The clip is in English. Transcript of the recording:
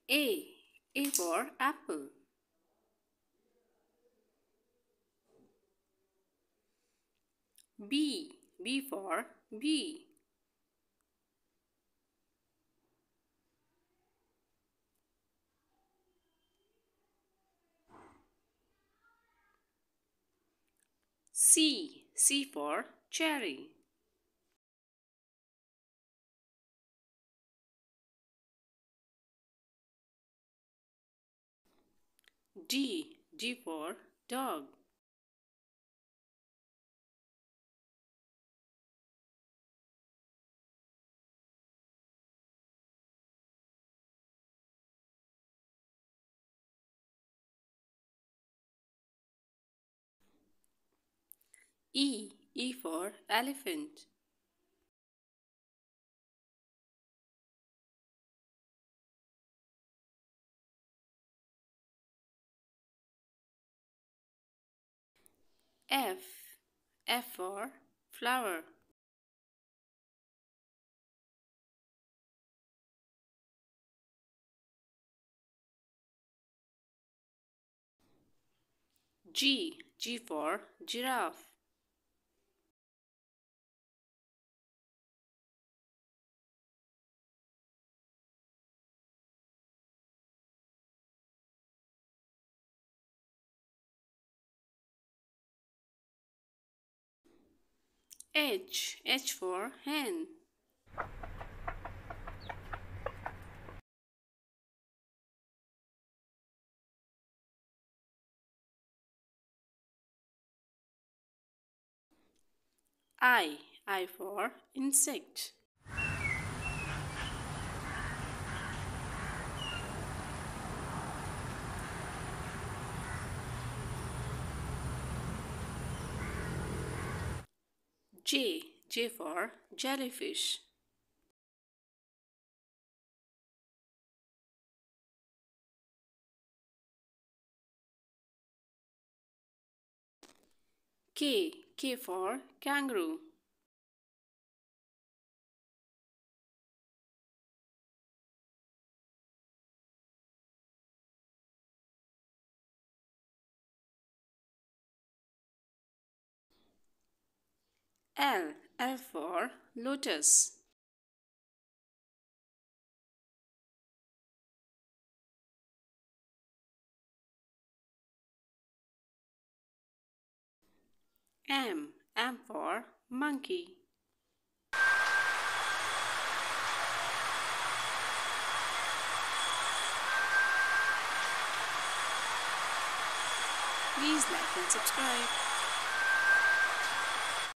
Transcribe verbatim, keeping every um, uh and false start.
A. A for apple. B. B for bee. C. C for cherry. D. D for dog. E. E for elephant. F. F for flower. G. G for giraffe. H. H for hen. I. I for insect. J. J for jellyfish. K. K for kangaroo. L. L for lotus. M. M for monkey. Please like and subscribe.